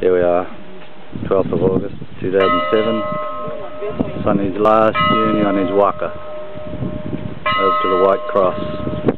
Here we are, 12th of August 2007. Sonny's last journey on his Waka over to the White Cross.